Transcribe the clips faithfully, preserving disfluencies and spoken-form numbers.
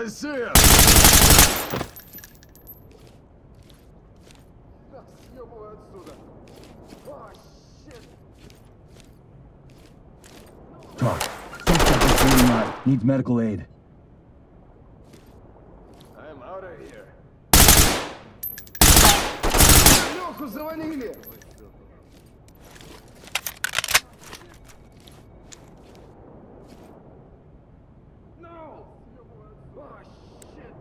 I see him! Talk. Suspect is bleeding out. Needs medical aid. I'm out of here. Лёху завалили! No! Oh, shit!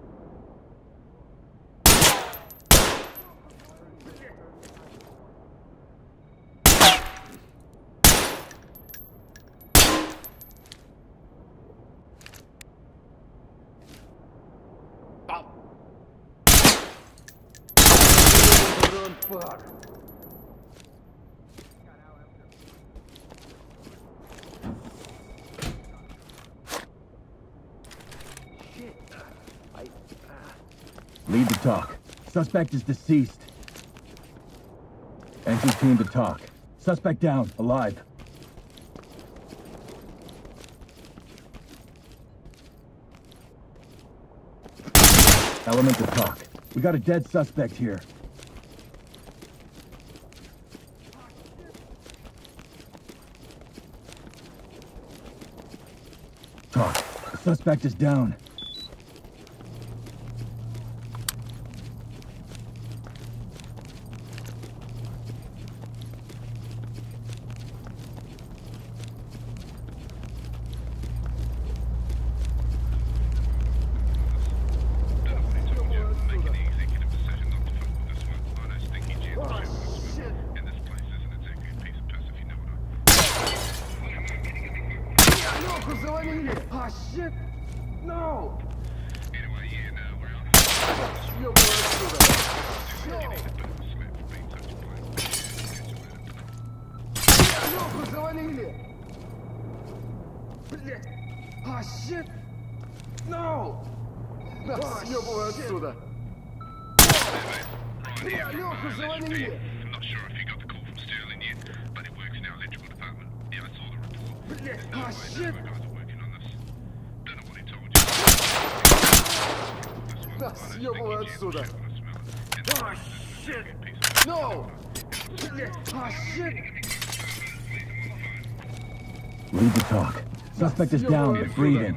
Fuck. Shit. I, uh... Lead to talk. Suspect is deceased. Entry team to talk. Suspect down, alive. Element to talk. We got a dead suspect here. Talk. The suspect is down. Ah, shit! No! Anyway, yeah, no, we're out. Yo, boy, let's do that. Лёху завалили! Блять! А, shit! No! Нас съёбывай отсюда! Бля, Лёху завалили! I'm not sure if you got the call from Sterling yet, but it works in our electrical department. Yeah, I saw the report. Блять! No А, way, shit! none of our guys are working on this. Don't know what he told you. Нас съёбывай отсюда! А, shit! No! Блять! А, shit! Lead to talk. Suspect is down, but breathing.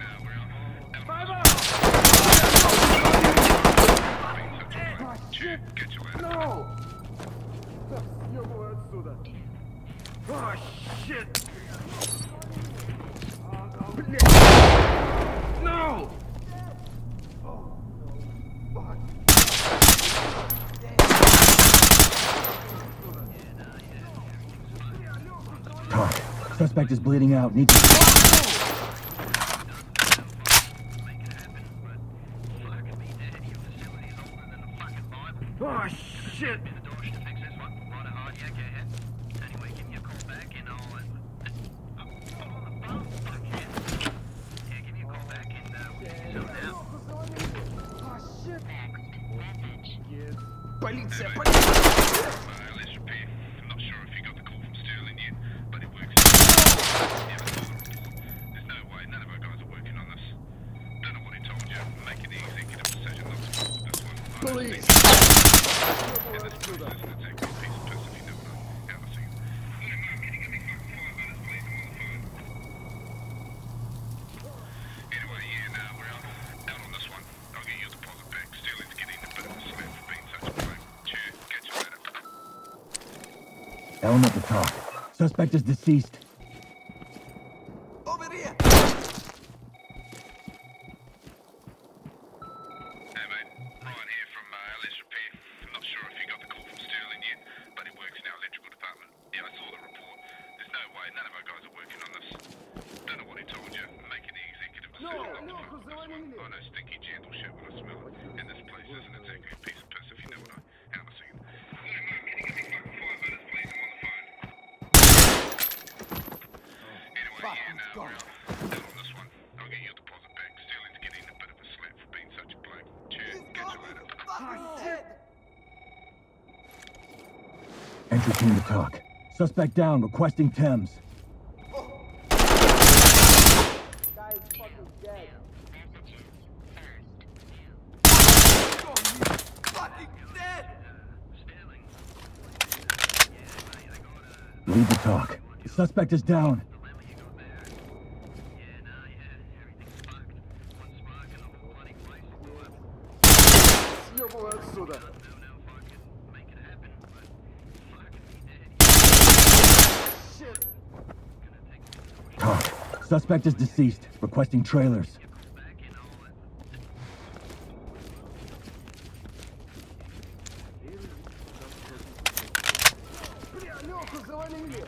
Get your head. No! Нас съёбывай отсюда! А, shit! Блять! No! Oh, fuck! Talk. Suspect is bleeding out. Needs to... Oh, shit! Полиция, полиция! Uh, let's repeat. I'm not sure if you got the call from Sterling yet, but it works. Yeah, I saw the report. There's no way none of our guys are working on this. Don't know what he told you. I'm making the executive decision not to fuck with this one. Police! Yeah, this place isn't exactly a piece of piss if you know what I'm how to see it. Can you get me fucking five minutes, please? I'm on the phone. Anyway, yeah, no, we're out. Out on this one. I'll get your deposit back. Sterling's getting a bit of a slap for being such a bloke. Cheers. Catch you later. Element to talk. Suspect is deceased. Over here! Hey mate, Ryan here from uh, L S Repair. I'm not sure if you got the call from Sterling yet, but he works in our electrical department. Yeah, I saw the report. There's no way none of our guys are working on this. Don't know what he told you. I'm making the executive decision not to fuck with this one. I know stinky gentle shit when I smell it. And this place isn't exactly a piece of piss if you know what I how to see it. Can you get me fucking five minutes, please? I'm on the phone. Anyway, yeah, no, we're out. Out on this one. I'll get your deposit back. Sterling's getting a bit of a slap for being such a bloke. Cheers. Catch you later. Ah, shit! Entry team to talk. Suspect down, requesting Thames. Guy's fucking dead. Lead the talk. The suspect is down. Съебывай отсюда. Shit. Talk. Suspect is deceased. Requesting trailers. Бля, Лёху завалили.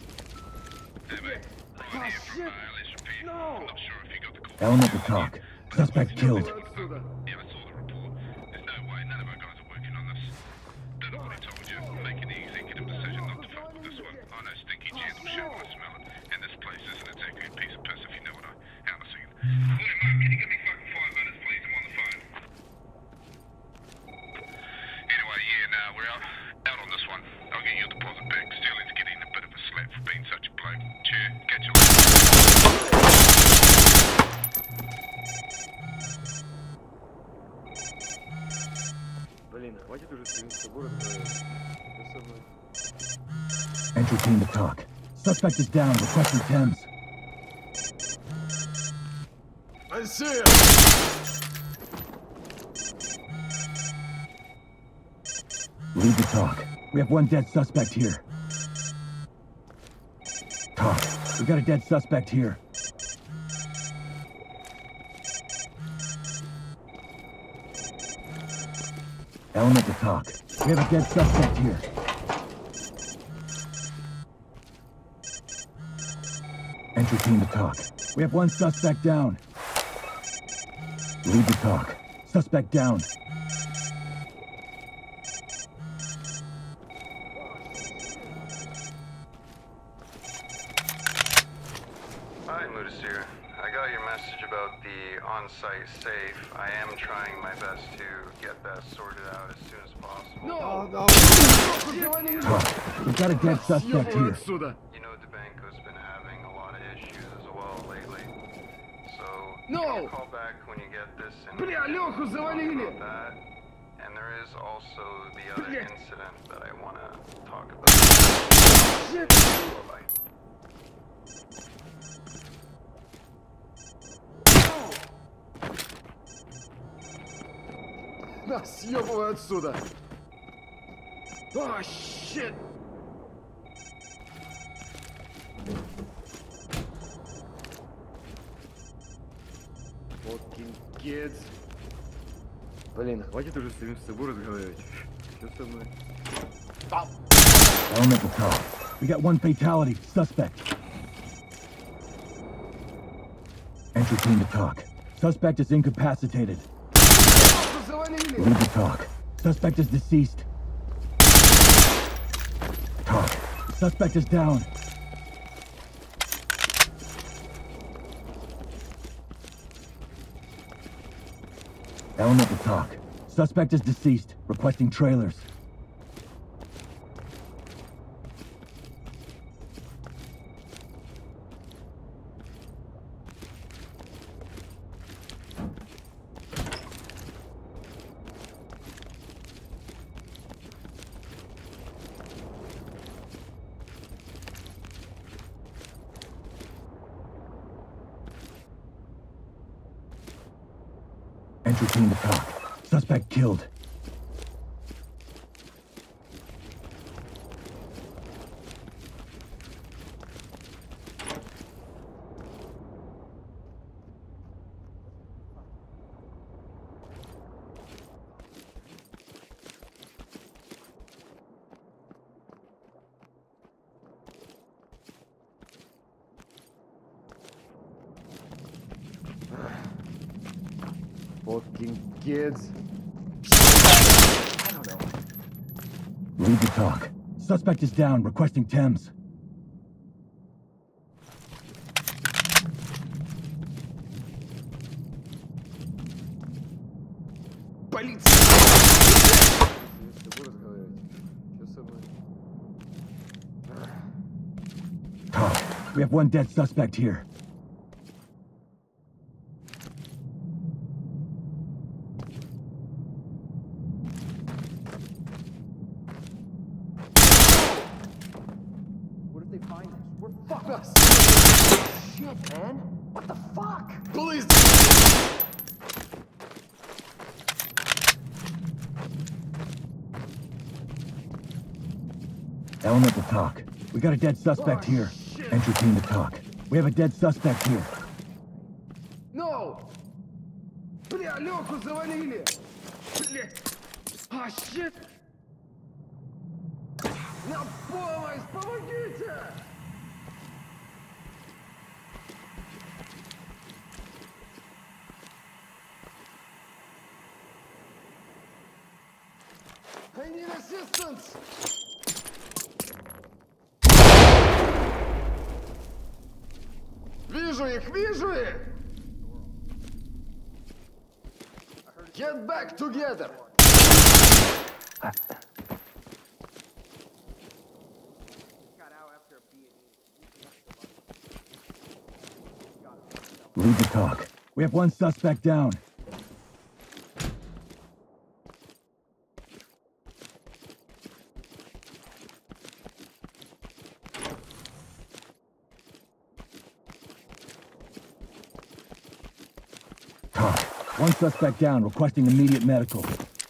Ah, shit. No. Element to talk. Suspect killed. Отсюда. Yeah, I saw the report. There's no way none of our guys are working on this. Don't know what he told you. Making the executive decision not to fuck with this one. I know stinky jizz will shit when I smell it. And this place isn't exactly a piece of piss if you know what I... Hang on a second. Look, Mark, can you give me fucking five minutes, please? I'm on the phone. Anyway, yeah, nah, we're out, out on this one. I'll get your deposit back. Sterling's getting a bit of a slap for being such a bloke. Cheer, catch you later. Блин, хватит уже стремиться в город. Что со мной? Entry team to talk. Suspect is down. Requesting Thames. I see it. Lead the talk. We have one dead suspect here. Talk. We got a dead suspect here. Element to talk. We have a dead suspect here. Entry team to talk. We have one suspect down. Lead the talk. Suspect down. Hi, Mudasir. I got your message about the on-site safe. I am trying my best to get that sorted out as soon as possible. No, no. Лёху завалили. Talk. We got a dead suspect Съебывай here. отсюда. You know DeBanco's been having a lot of issues as well lately. So, No. give me a call back when you get this and Бля, Лёху talk завалили. about that. And there is also the other Бля. incident that I want to talk about. Shit. Bye. На, съебывай отсюда. А, щит. Fucking kids. Блин, хватит уже с этим с собой разговаривать. Что со мной? Element to talk. We got one fatality. Suspect. Entry team to talk. Suspect is incapacitated. Лёху завалили. Lead the talk. Suspect is deceased. Talk. Suspect is down. Element to talk. Suspect is deceased. Requesting trailers. Entry team to talk. Suspect killed. Fucking kids. Lead the talk. Suspect is down. Requesting Thames. Полиция! С тобой разговаривать. Что со мной? Talk. We have one dead suspect here. find this? We're fucked up. Shit, man. What the fuck? Police! Elemental talk. We got a dead suspect Oh, here. shit. Entry team to talk. We have a dead suspect here. No! Бля, Лёху завалили! Блять! А, щит! На помощь! Помогите! I need assistance! Вижу их, вижу их! Get back together! Lead the talk. We have one suspect down. Talk. One suspect down, requesting immediate medical.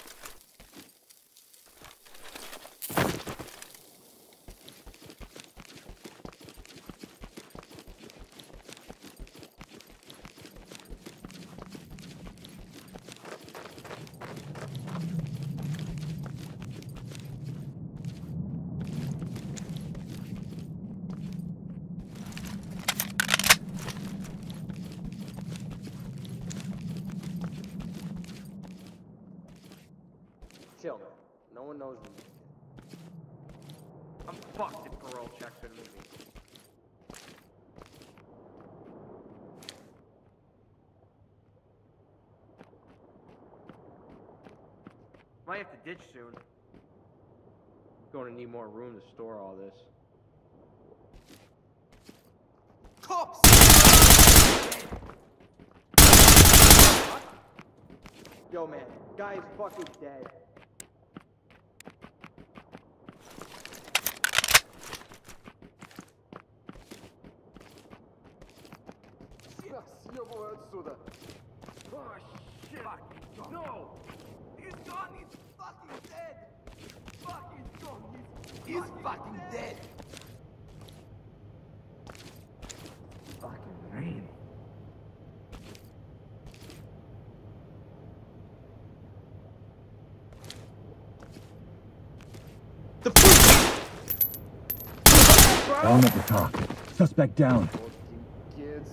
Chill, man. No one knows me. I'm fucked if parole checks are moving. Might have to ditch soon. Going to need more room to store all this. Cops! Yo, man. Guy's fucking dead. Съебывай отсюда! Oh shit! No! He's gone. He's fucking dead. Fuck, he's gone. He's, he's fucking dead. Fucking rain. The fuck? Elemental talk. Suspect down. Fucking kids.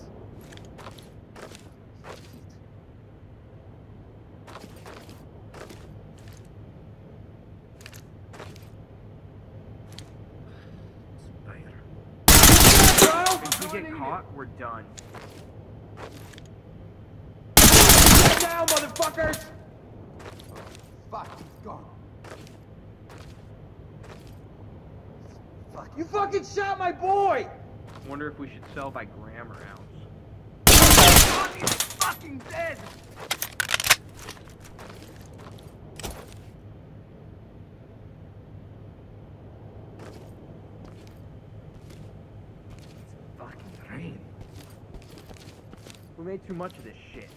If we get caught, we're done. Get down, motherfuckers! Fuck, he's gone. Fuck, you fucking shot my boy! Wonder if we should sell by gram or ounce. God, he's fucking dead! Fucking rain. We made too much of this shit.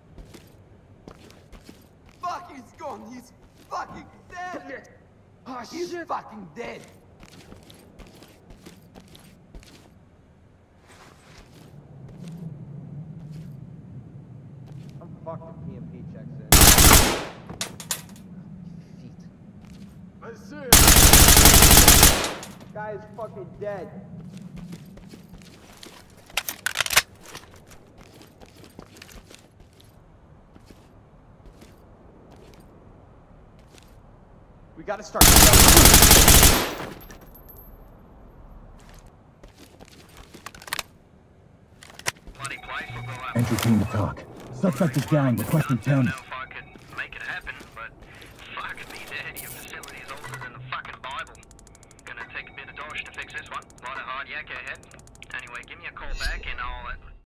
Fuck, he's gone. He's fucking dead. Oh He's shit! fucking dead. I'm fucked if P M P checks in. Feet. I see it! Guy is fucking dead. We gotta start. Bloody place will go up. Entry team to talk. Suspect is down, requesting I don't Thames. know if I could make it happen, but fucking me dead, your facility is older than the fucking Bible. Gonna take a bit of dosh to fix this one. Lot of hard yak ahead. Anyway, give me a call back